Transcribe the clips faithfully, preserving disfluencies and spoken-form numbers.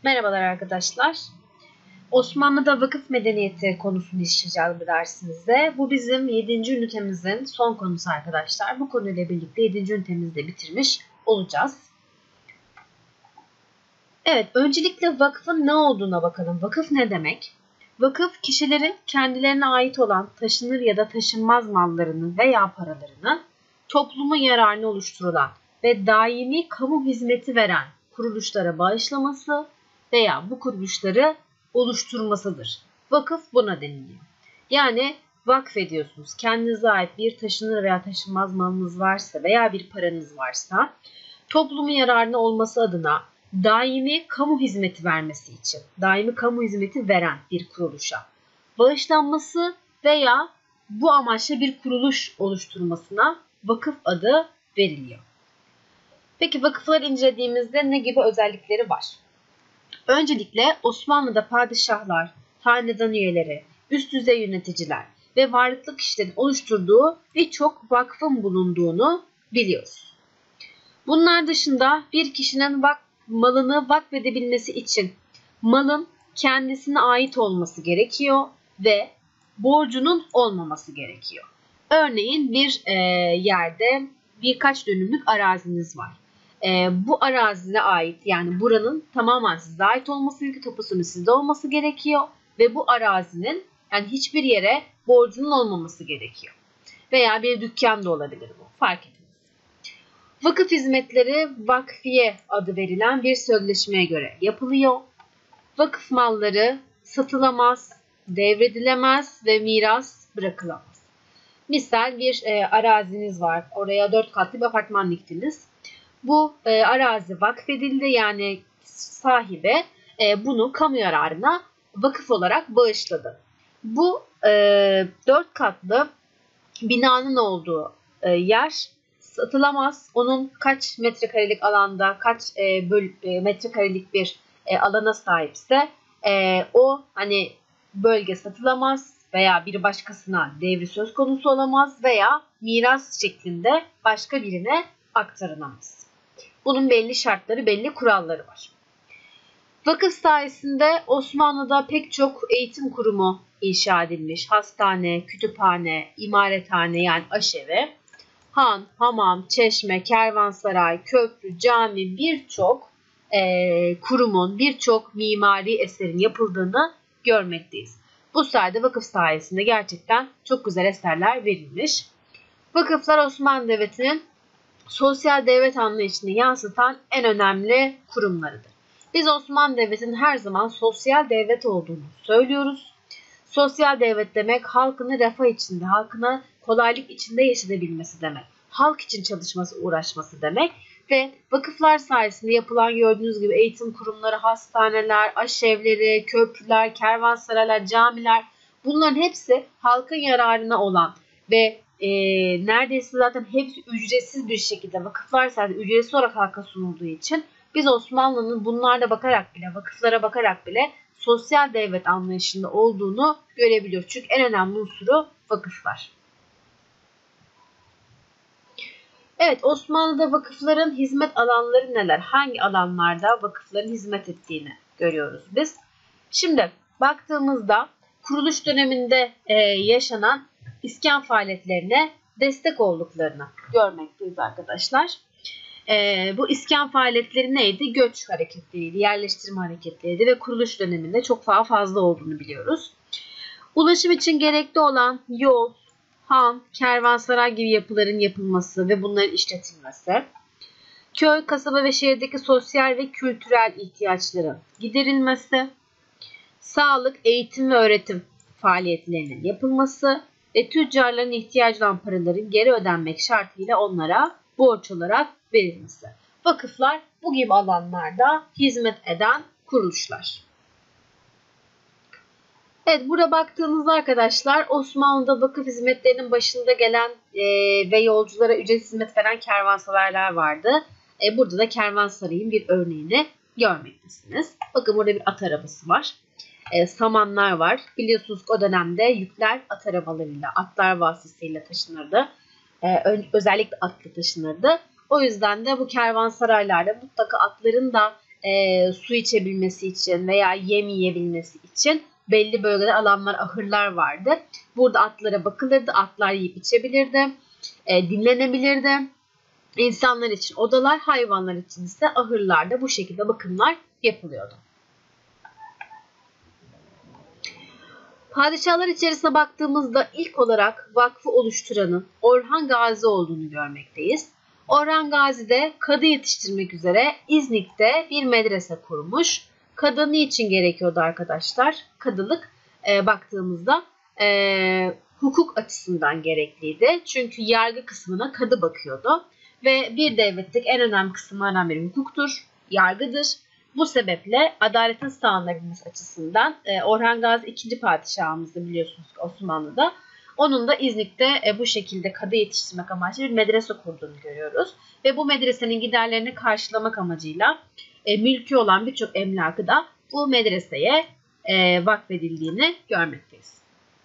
Merhabalar arkadaşlar. Osmanlı'da vakıf medeniyeti konusunu işleyeceğiz bu dersimizde. Bu bizim yedinci ünitemizin son konusu arkadaşlar. Bu konuyla birlikte yedinci ünitemizi de bitirmiş olacağız. Evet, öncelikle vakfın ne olduğuna bakalım. Vakıf ne demek? Vakıf, kişilerin kendilerine ait olan taşınır ya da taşınmaz mallarının veya paralarının toplumun yararına oluşturulan ve daimi kamu hizmeti veren kuruluşlara bağışlaması veya bu kuruluşları oluşturmasıdır. Vakıf buna deniliyor. Yani vakfediyorsunuz. Kendinize ait bir taşınır veya taşınmaz malınız varsa veya bir paranız varsa toplumun yararına olması adına daimi kamu hizmeti vermesi için, daimi kamu hizmeti veren bir kuruluşa bağışlanması veya bu amaçla bir kuruluş oluşturmasına vakıf adı veriliyor. Peki vakıfları incelediğimizde ne gibi özellikleri var? Öncelikle Osmanlı'da padişahlar, hanedan üyeleri, üst düzey yöneticiler ve varlıklı kişilerin oluşturduğu birçok vakfın bulunduğunu biliyoruz. Bunlar dışında bir kişinin vak malını vakfedebilmesi için malın kendisine ait olması gerekiyor ve borcunun olmaması gerekiyor. Örneğin bir e, yerde birkaç dönümlük araziniz var. E, bu arazine ait, yani buranın tamamen size ait olması, çünkü tapusunun sizde olması gerekiyor ve bu arazinin yani hiçbir yere borcunun olmaması gerekiyor. Veya bir dükkan da olabilir bu, fark etmez. Vakıf hizmetleri vakfiye adı verilen bir sözleşmeye göre yapılıyor. Vakıf malları satılamaz, devredilemez ve miras bırakılamaz. Misal bir e, araziniz var. Oraya dört katlı bir apartman diktiniz. Bu e, arazi vakfedildi, yani sahibe e, bunu kamu yararına vakıf olarak bağışladı. Bu e, dört katlı binanın olduğu e, yer satılamaz. Onun kaç metrekarelik alanda, kaç e, böl, e, metrekarelik bir e, alana sahipse e, o hani bölge satılamaz veya bir başkasına devri söz konusu olamaz veya miras şeklinde başka birine aktarılamaz. Bunun belli şartları, belli kuralları var. Vakıf sayesinde Osmanlı'da pek çok eğitim kurumu inşa edilmiş. Hastane, kütüphane, imarethane yani aşevi, han, hamam, çeşme, kervansaray, köprü, cami, birçok e, kurumun, birçok mimari eserin yapıldığını görmekteyiz. Bu sayede vakıf sayesinde gerçekten çok güzel eserler verilmiş. Vakıflar Osmanlı Devleti'nin sosyal devlet anlayışını yansıtan en önemli kurumlarıdır. Biz Osmanlı Devleti'nin her zaman sosyal devlet olduğunu söylüyoruz. Sosyal devlet demek halkını refah içinde, halkına kolaylık içinde yaşayabilmesi demek. Halk için çalışması, uğraşması demek. Ve vakıflar sayesinde yapılan gördüğünüz gibi eğitim kurumları, hastaneler, aşevleri, köprüler, kervansaraylar, camiler, bunların hepsi halkın yararına olan ve e, neredeyse zaten hepsi ücretsiz bir şekilde, vakıflar sayesinde ücretsiz olarak halka sunulduğu için biz Osmanlı'nın bunlara bakarak bile, vakıflara bakarak bile sosyal devlet anlayışında olduğunu görebiliyoruz. Çünkü en önemli unsuru vakıflar. Evet, Osmanlı'da vakıfların hizmet alanları neler? Hangi alanlarda vakıfların hizmet ettiğini görüyoruz biz. Şimdi baktığımızda kuruluş döneminde e, yaşanan iskan faaliyetlerine destek olduklarını görmekteyiz arkadaşlar. E, bu iskan faaliyetleri neydi? Göç hareketleriydi, yerleştirme hareketleriydi ve kuruluş döneminde çok daha fazla olduğunu biliyoruz. Ulaşım için gerekli olan yol, han, kervansaray gibi yapıların yapılması ve bunların işletilmesi, köy, kasaba ve şehirdeki sosyal ve kültürel ihtiyaçların giderilmesi, sağlık, eğitim ve öğretim faaliyetlerinin yapılması ve tüccarların ihtiyacı olan paraların geri ödenmek şartıyla onlara borç olarak verilmesi. Vakıflar bu gibi alanlarda hizmet eden kuruluşlar. Evet, burada baktığımızda arkadaşlar Osmanlı'da vakıf hizmetlerinin başında gelen e, ve yolculara ücretsiz hizmet veren kervansaraylar vardı. E, burada da kervansarayın bir örneğini görmektesiniz. Bakın burada bir at arabası var. E, samanlar var. Biliyorsunuz o dönemde yükler at arabalarıyla, atlar vasıtasıyla taşınırdı. E, özellikle atla taşınırdı. O yüzden de bu kervansaraylarda mutlaka atların da e, su içebilmesi için veya yem yiyebilmesi için belli bölgede alanlar, ahırlar vardı. Burada atlara bakılırdı, atlar yiyip içebilirdi, e, dinlenebilirdi. İnsanlar için odalar, hayvanlar için ise ahırlarda bu şekilde bakımlar yapılıyordu. Padişahlar içerisine baktığımızda ilk olarak vakfı oluşturanın Orhan Gazi olduğunu görmekteyiz. Orhan Gazi de kadı yetiştirmek üzere İznik'te bir medrese kurmuş. Kadı niçin gerekiyordu arkadaşlar? Kadılık e, baktığımızda e, hukuk açısından gerekliydi. Çünkü yargı kısmına kadı bakıyordu. Ve bir devletteki en önemli kısımlardan biri hukuktur, yargıdır. Bu sebeple adaletin sağlanabilmesi açısından e, Orhan Gazi ikinci padişahımızdı biliyorsunuz Osmanlı'da. Onun da İznik'te e, bu şekilde kadı yetiştirmek amaçlı bir medrese kurduğunu görüyoruz. Ve bu medresenin giderlerini karşılamak amacıyla e, mülkü olan birçok emlakı da bu medreseye e, vakfedildiğini görmekteyiz.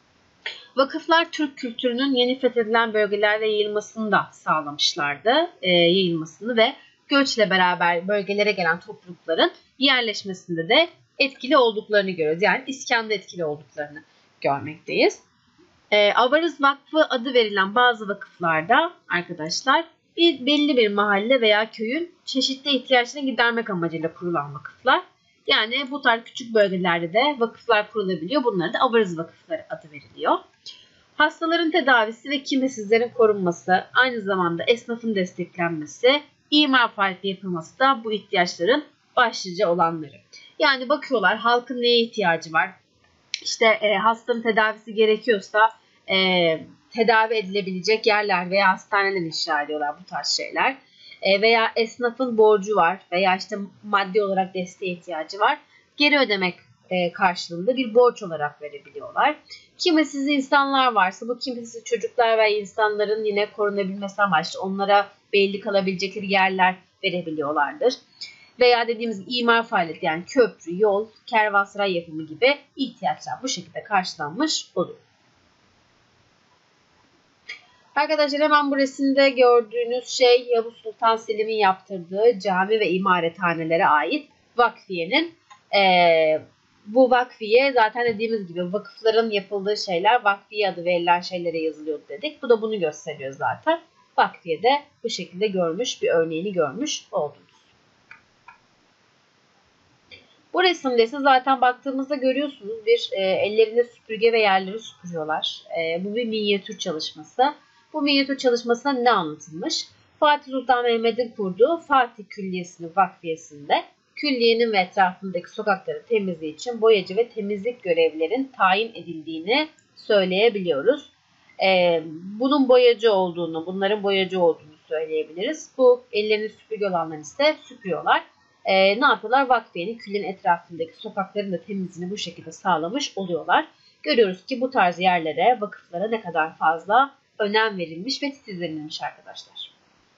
Vakıflar Türk kültürünün yeni fethedilen bölgelerde yayılmasını da sağlamışlardı. E, yayılmasını ve göçle beraber bölgelere gelen toplulukların yerleşmesinde de etkili olduklarını görüyoruz. Yani iskanda etkili olduklarını görmekteyiz. E, Avarız Vakfı adı verilen bazı vakıflarda arkadaşlar bir belli bir mahalle veya köyün çeşitli ihtiyaçlarını gidermek amacıyla kurulan vakıflar. Yani bu tarz küçük bölgelerde de vakıflar kurulabiliyor. Bunlara da Avarız Vakıfları adı veriliyor. Hastaların tedavisi ve kimsesizlerin korunması, aynı zamanda esnafın desteklenmesi, imar faaliyeti yapılması da bu ihtiyaçların başlıca olanları. Yani bakıyorlar halkın neye ihtiyacı var. İşte e, hastanın tedavisi gerekiyorsa e, tedavi edilebilecek yerler veya hastaneler inşa ediyorlar bu tarz şeyler. E, veya esnafın borcu var veya işte maddi olarak desteğe ihtiyacı var. Geri ödemek e, karşılığında bir borç olarak verebiliyorlar. Kimsesiz insanlar varsa bu kimsesiz çocuklar ve insanların yine korunabilmesi amaçlı onlara belli kalabilecekleri yerler verebiliyorlardır. Veya dediğimiz imar faaliyeti yani köprü, yol, kervansaray yapımı gibi ihtiyaçlar bu şekilde karşılanmış oluyor. Arkadaşlar hemen bu resimde gördüğünüz şey Yavuz Sultan Selim'in yaptırdığı cami ve imarethanelere ait vakfiyenin e, bu vakfiye zaten dediğimiz gibi vakıfların yapıldığı şeyler vakfiye adı verilen şeylere yazılıyordu dedik. Bu da bunu gösteriyor zaten. Vakfiye de bu şekilde görmüş bir örneğini görmüş oldunuz. Bu resimde ise zaten baktığımızda görüyorsunuz bir e, ellerinde süpürge ve yerleri süpürüyorlar. E, bu bir minyatür çalışması. Bu minyatür çalışmasında ne anlatılmış? Fatih Sultan Mehmet'in kurduğu Fatih Külliyesi'nin vakfiyesinde külliyenin ve etrafındaki sokakları temizliği için boyacı ve temizlik görevlilerin tayin edildiğini söyleyebiliyoruz. E, bunun boyacı olduğunu, bunların boyacı olduğunu söyleyebiliriz. Bu ellerini süpürge olanlar ise süpürüyorlar. E, ne yapıyorlar? Vakfiyenin külliyenin etrafındaki sokakların da temizliğini bu şekilde sağlamış oluyorlar. Görüyoruz ki bu tarz yerlere, vakıflara ne kadar fazla önem verilmiş ve titizlenilmiş arkadaşlar.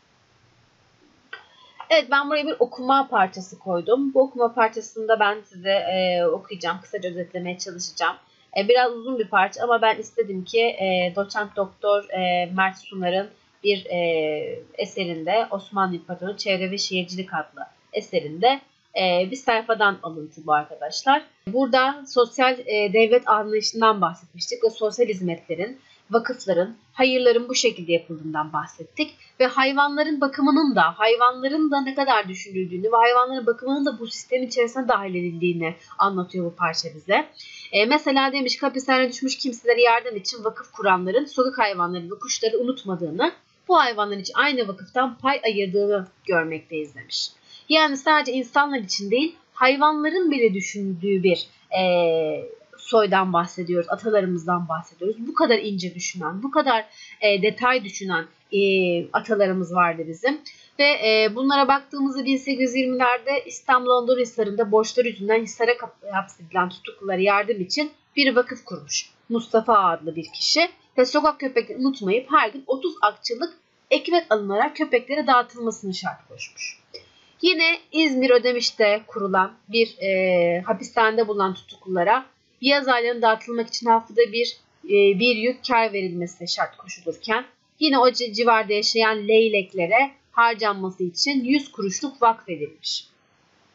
Evet ben buraya bir okuma parçası koydum. Bu okuma parçasında ben size e, okuyacağım. Kısaca özetlemeye çalışacağım. E, biraz uzun bir parça ama ben istedim ki e, doçent doktor e, Mert Sunar'ın bir e, eserinde Osmanlı İmparatorluğu Çevre ve Şehircilik adlı eserinde e, bir sayfadan alıntı bu arkadaşlar. Burada sosyal e, devlet anlayışından bahsetmiştik ve sosyal hizmetlerin, vakıfların, hayırların bu şekilde yapıldığından bahsettik. Ve hayvanların bakımının da, hayvanların da ne kadar düşünüldüğünü ve hayvanların bakımının da bu sistem içerisine dahil edildiğini anlatıyor bu parça bize. E, mesela demiş ki hapishaneye düşmüş kimselere yardım için vakıf kuranların sokak hayvanları ve kuşları unutmadığını, bu hayvanlar için aynı vakıftan pay ayırdığını görmekteyiz demiş. Yani sadece insanlar için değil, hayvanların bile düşündüğü bir e, soydan bahsediyoruz, atalarımızdan bahsediyoruz. Bu kadar ince düşünen, bu kadar e, detay düşünen e, atalarımız vardı bizim. Ve e, bunlara baktığımızda bin sekiz yüz yirmilerde İstanbul Anadolu Hisarı'nda borçları yüzünden Hisar'a hapsedilen tutuklulara yardım için bir vakıf kurmuş. Mustafa adlı bir kişi ve sokak köpekleri unutmayıp her gün otuz akçılık ekmek alınarak köpeklere dağıtılmasını şart koşmuş. Yine İzmir Ödemiş'te kurulan bir e, hapishanede bulunan tutuklulara yaz aylarının dağıtılmak için haftada bir e, bir yük kar verilmesi şart koşulurken yine o civarda yaşayan leyleklere harcanması için yüz kuruşluk vakfedilmiş.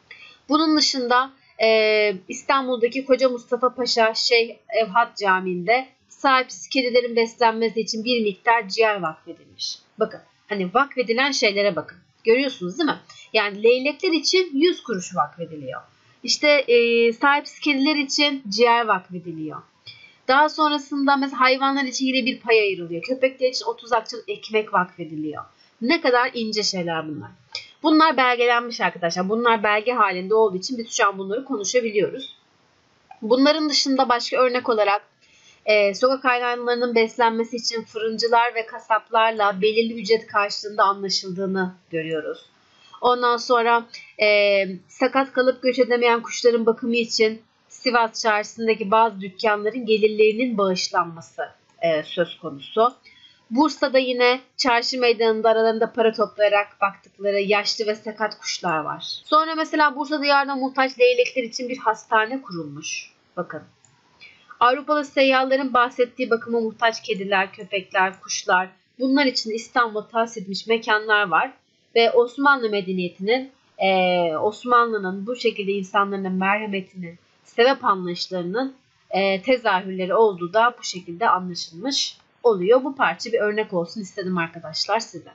Bunun dışında e, İstanbul'daki Koca Mustafa Paşa Şeyh Evhat Camii'nde sahipsiz kedilerin beslenmesi için bir miktar ciğer vakfedilmiş. Bakın hani vakfedilen şeylere bakın. Görüyorsunuz değil mi? Yani leylekler için yüz kuruş vakfediliyor. İşte e, sahipsiz kediler için ciğer vakfediliyor. Daha sonrasında mesela hayvanlar için yine bir pay ayrılıyor. Köpekler için otuz akçalık ekmek vakfediliyor. Ne kadar ince şeyler bunlar. Bunlar belgelenmiş arkadaşlar. Bunlar belge halinde olduğu için biz şu an bunları konuşabiliyoruz. Bunların dışında başka örnek olarak e, sokak hayvanlarının beslenmesi için fırıncılar ve kasaplarla belirli ücret karşılığında anlaşıldığını görüyoruz. Ondan sonra e, sakat kalıp göç edemeyen kuşların bakımı için Sivas çarşısındaki bazı dükkanların gelirlerinin bağışlanması e, söz konusu. Bursa'da yine çarşı meydanında aralarında para toplayarak baktıkları yaşlı ve sakat kuşlar var. Sonra mesela Bursa'da yardıma muhtaç leylekler için bir hastane kurulmuş. Bakın. Avrupalı seyyahların bahsettiği bakıma muhtaç kediler, köpekler, kuşlar, bunlar için İstanbul'da tahsis edilmiş mekanlar var. Ve Osmanlı medeniyetinin, e, Osmanlı'nın bu şekilde insanların merhametinin, sebep anlayışlarının e, tezahürleri olduğu da bu şekilde anlaşılmış oluyor. Bu parça bir örnek olsun istedim arkadaşlar size.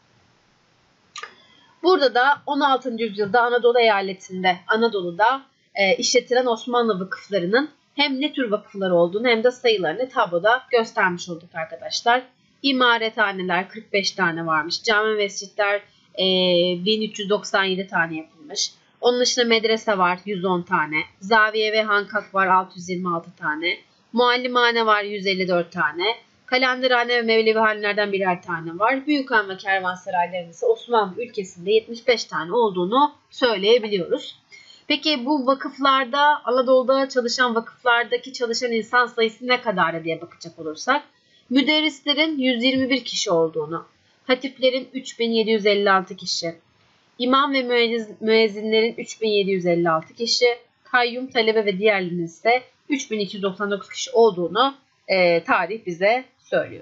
Burada da on altıncı yüzyılda Anadolu eyaletinde, Anadolu'da e, işletilen Osmanlı vakıflarının hem ne tür vakıflar olduğunu hem de sayılarını tabloda göstermiş olduk arkadaşlar. İmarethaneler kırk beş tane varmış. Cami ve mescitler e, bin üç yüz doksan yedi tane yapılmış. Onun dışında medrese var yüz on tane. Zaviye ve hankak var altı yüz yirmi altı tane. Muallimhane var yüz elli dört tane. Kalenderhane ve Mevlevihanelerden birer tane var. Büyükhan ve kervansarayların ise Osmanlı ülkesinde yetmiş beş tane olduğunu söyleyebiliyoruz. Peki bu vakıflarda, Anadolu'da çalışan vakıflardaki çalışan insan sayısı ne kadar diye bakacak olursak, müderrislerin yüz yirmi bir kişi olduğunu, hatiplerin üç bin yedi yüz elli altı kişi, imam ve müezzinlerin üç bin yedi yüz elli altı kişi, kayyum, talebe ve diğerlerinin ise üç bin iki yüz doksan dokuz kişi olduğunu e, tarih bize söylüyor.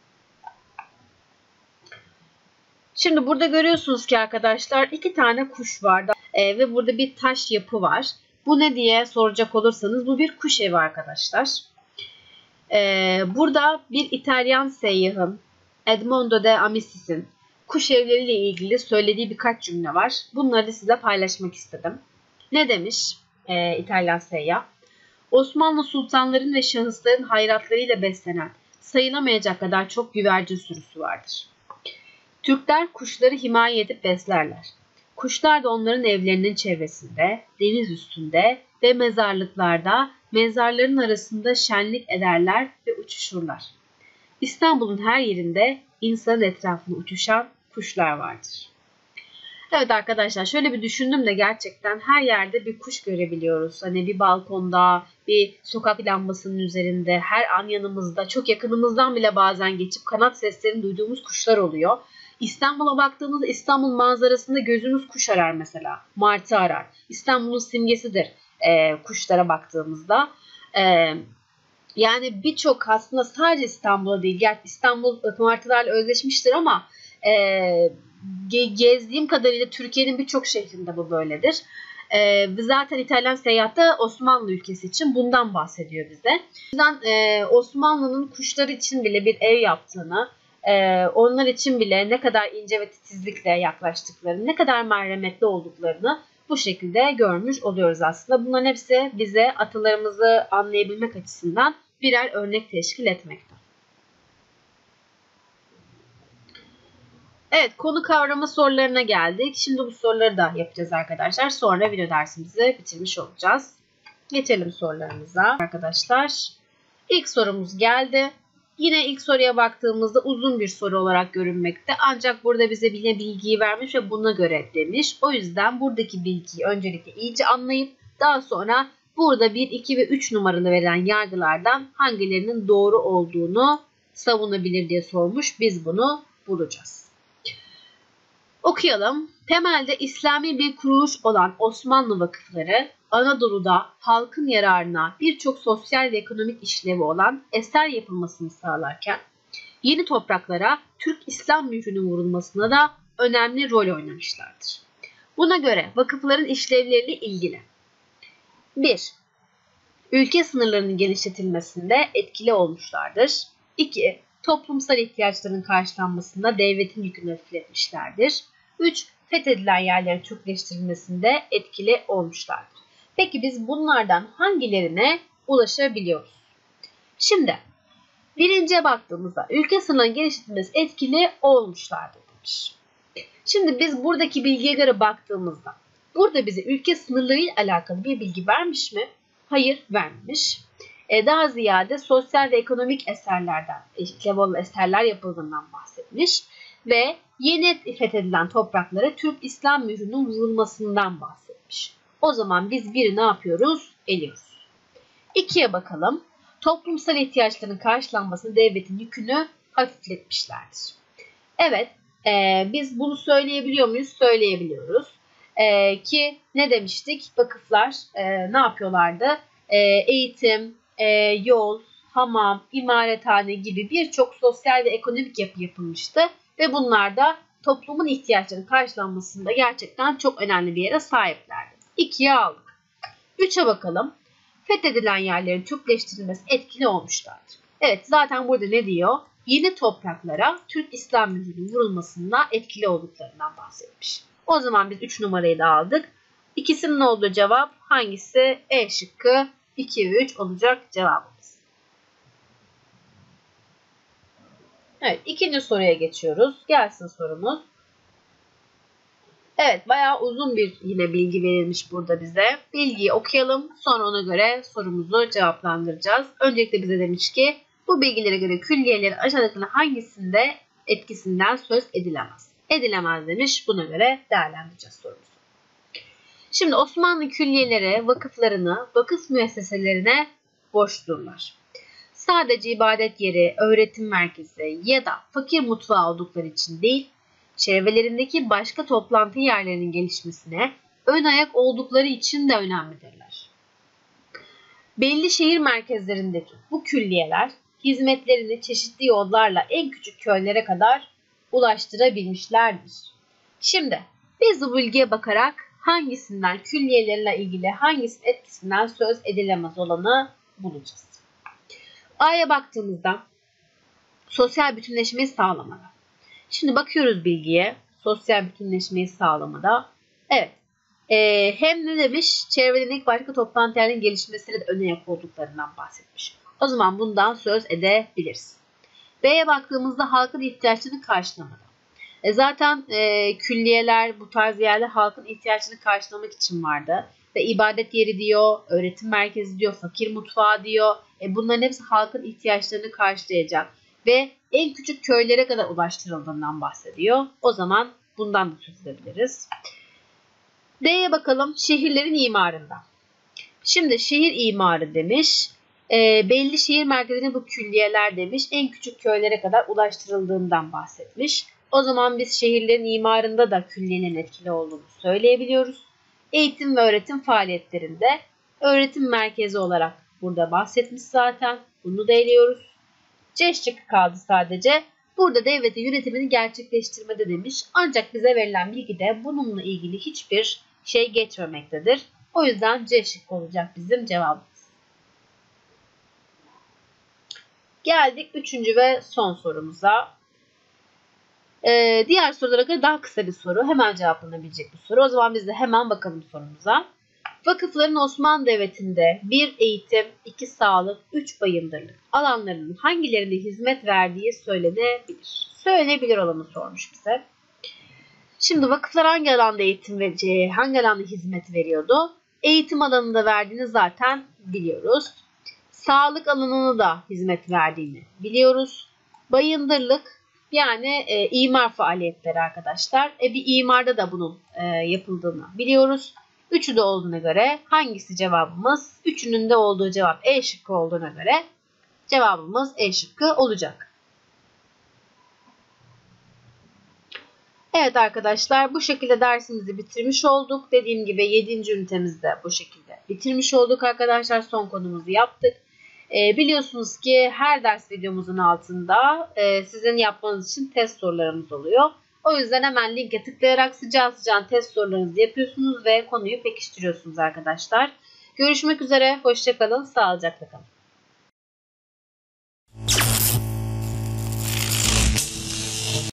Şimdi burada görüyorsunuz ki arkadaşlar iki tane kuş var e, ve burada bir taş yapı var. Bu ne diye soracak olursanız bu bir kuş evi arkadaşlar. E, burada bir İtalyan seyyahın Edmondo de Amisis'in kuş evleriyle ilgili söylediği birkaç cümle var. Bunları da size paylaşmak istedim. Ne demiş e, İtalyan seyyah? Osmanlı sultanların ve şahısların hayratlarıyla beslenen sayılamayacak kadar çok güvercin sürüsü vardır. Türkler kuşları himaye edip beslerler. Kuşlar da onların evlerinin çevresinde, deniz üstünde ve mezarlıklarda, mezarların arasında şenlik ederler ve uçuşurlar. İstanbul'un her yerinde insanın etrafında uçuşan kuşlar vardır. Evet arkadaşlar şöyle bir düşündüm de gerçekten her yerde bir kuş görebiliyoruz. Hani bir balkonda, bir sokak lambasının üzerinde, her an yanımızda, çok yakınımızdan bile bazen geçip kanat seslerini duyduğumuz kuşlar oluyor. İstanbul'a baktığımızda İstanbul manzarasında gözümüz kuş arar mesela. Martı arar. İstanbul'un simgesidir e, kuşlara baktığımızda. E, yani birçok aslında sadece İstanbul'a değil. Gerçi İstanbul martılarla özleşmiştir ama e, gezdiğim kadarıyla Türkiye'nin birçok şehrinde bu böyledir. E, zaten İtalyan seyahatte Osmanlı ülkesi için bundan bahsediyor bize. O yüzden e, Osmanlı'nın kuşları için bile bir ev yaptığını, Ee, onlar için bile ne kadar ince ve titizlikle yaklaştıklarını, ne kadar merhametli olduklarını bu şekilde görmüş oluyoruz aslında. Bunların hepsi bize atalarımızı anlayabilmek açısından birer örnek teşkil etmekte. Evet, konu kavrama sorularına geldik. Şimdi bu soruları da yapacağız arkadaşlar. Sonra video dersimizi bitirmiş olacağız. Geçelim sorularımıza arkadaşlar. İlk sorumuz geldi. Yine ilk soruya baktığımızda uzun bir soru olarak görünmekte. Ancak burada bize yine bilgiyi vermiş ve buna göre demiş. O yüzden buradaki bilgiyi öncelikle iyice anlayıp daha sonra burada bir, iki ve üç numaralı verilen yargılardan hangilerinin doğru olduğunu savunabilir diye sormuş. Biz bunu bulacağız. Okuyalım. Temelde İslami bir kuruluş olan Osmanlı vakıfları Anadolu'da halkın yararına birçok sosyal ve ekonomik işlevi olan eser yapılmasını sağlarken yeni topraklara Türk İslam mührünün vurulmasına da önemli rol oynamışlardır. Buna göre vakıfların işlevleriyle ilgili. bir. Ülke sınırlarının genişletilmesinde etkili olmuşlardır. iki. Toplumsal ihtiyaçların karşılanmasında devletin yükünü hafifletmişlerdir. üç. Fethedilen yerlerin Türkleştirilmesinde etkili olmuşlardır. Peki biz bunlardan hangilerine ulaşabiliyoruz? Şimdi birinciye baktığımızda ülke sınırlarının genişletilmesi etkili olmuşlardır demiş. Şimdi biz buradaki bilgiye göre baktığımızda burada bize ülke sınırlarıyla alakalı bir bilgi vermiş mi? Hayır, vermemiş. Ee, daha ziyade sosyal ve ekonomik eserlerden, Levalı eserler yapıldığından bahsetmiş ve yeni fethedilen topraklara Türk İslam mührünün vurulmasından bahsetmiş. O zaman biz biri ne yapıyoruz? Eliyoruz. İkiye bakalım. Toplumsal ihtiyaçların karşılanmasını devletin yükünü hafifletmişlerdir. Evet, e, biz bunu söyleyebiliyor muyuz? Söyleyebiliyoruz. E, ki ne demiştik? Vakıflar e, ne yapıyorlardı? E, eğitim, e, yol, hamam, imarethane gibi birçok sosyal ve ekonomik yapı yapılmıştı. Ve bunlar da toplumun ihtiyaçlarının karşılanmasında gerçekten çok önemli bir yere sahiplerdi. İkiye aldık. Üçe bakalım. Fethedilen yerlerin Türkleştirilmesi etkili olmuşlardır. Evet, zaten burada ne diyor? Yeni topraklara Türk İslam mührünün vurulmasında etkili olduklarından bahsetmiş. O zaman biz üç numarayı da aldık. İkisinin olduğu cevap hangisi? E şıkkı iki ve üç olacak cevabımız. Evet, ikinci soruya geçiyoruz. Gelsin sorumuz. Evet, bayağı uzun bir yine bilgi verilmiş burada bize. Bilgiyi okuyalım, sonra ona göre sorumuzu cevaplandıracağız. Öncelikle bize demiş ki, bu bilgilere göre külliyelerin aşağıdakilerden hangisinde etkisinden söz edilemez? Edilemez demiş, buna göre değerlendireceğiz sorumuzu. Şimdi Osmanlı külliyeleri vakıflarını vakıf müesseselerine borçludurlar. Sadece ibadet yeri, öğretim merkezi ya da fakir mutfağı oldukları için değil, çevrelerindeki başka toplantı yerlerinin gelişmesine ön ayak oldukları için de önemlidirler. Belli şehir merkezlerindeki bu külliyeler hizmetlerini çeşitli yollarla en küçük köylere kadar ulaştırabilmişlerdir. Şimdi biz bu bilgiye bakarak hangisinden külliyelerle ilgili hangisinin etkisinden söz edilemez olanı bulacağız. A'ya baktığımızda sosyal bütünleşmeyi sağlamada. Şimdi bakıyoruz bilgiye. Sosyal bütünleşmeyi sağlamada. Evet. Ee, hem ne demiş? Çevrelerindeki başka toplantı yerlerinin gelişmesine de ön ayak olduklarından bahsetmiş. O zaman bundan söz edebiliriz. B'ye baktığımızda halkın ihtiyaçlarını karşılamada. E zaten e, külliyeler bu tarz yerler halkın ihtiyaçlarını karşılamak için vardı. Ve ibadet yeri diyor, öğretim merkezi diyor, fakir mutfağı diyor. E bunların hepsi halkın ihtiyaçlarını karşılayacak. Ve en küçük köylere kadar ulaştırıldığından bahsediyor. O zaman bundan da söz edebiliriz. D'ye bakalım, şehirlerin imarında. Şimdi şehir imarı demiş. E, belli şehir merkezine bu külliyeler demiş. En küçük köylere kadar ulaştırıldığından bahsetmiş. O zaman biz şehirlerin imarında da külliyelerin etkili olduğunu söyleyebiliyoruz. Eğitim ve öğretim faaliyetlerinde öğretim merkezi olarak burada bahsetmiş zaten. Bunu da eliyoruz. C şıkkı kaldı sadece. Burada devletin yönetimini gerçekleştirmede demiş. Ancak bize verilen bilgide bununla ilgili hiçbir şey geçmemektedir. O yüzden C şıkkı olacak bizim cevabımız. Geldik üçüncü ve son sorumuza. Ee, diğer sorulara göre daha kısa bir soru. Hemen cevaplanabilecek bir soru. O zaman biz de hemen bakalım sorumuza. Vakıfların Osmanlı Devleti'nde bir eğitim, iki sağlık, üç bayındırlık alanlarının hangilerine hizmet verdiği söylenebilir. Söylenebilir olanı sormuş bize. Şimdi vakıflar hangi alanda eğitim vereceği, hangi alanda hizmet veriyordu? Eğitim alanında verdiğini zaten biliyoruz. Sağlık alanına da hizmet verdiğini biliyoruz. Bayındırlık yani e, imar faaliyetleri arkadaşlar. E, bir imarda da bunun e, yapıldığını biliyoruz. Üçü de olduğuna göre hangisi cevabımız? Üçünün de olduğu cevap E şıkkı olduğuna göre cevabımız E şıkkı olacak. Evet arkadaşlar, bu şekilde dersimizi bitirmiş olduk. Dediğim gibi yedinci ünitemizde bu şekilde bitirmiş olduk arkadaşlar. Son konumuzu yaptık. E, biliyorsunuz ki her ders videomuzun altında e, sizin yapmanız için test sorularımız oluyor. O yüzden hemen linke tıklayarak sıcağı sıcağına test sorularınızı yapıyorsunuz ve konuyu pekiştiriyorsunuz arkadaşlar. Görüşmek üzere, hoşça kalın, sağlıcakla kalın.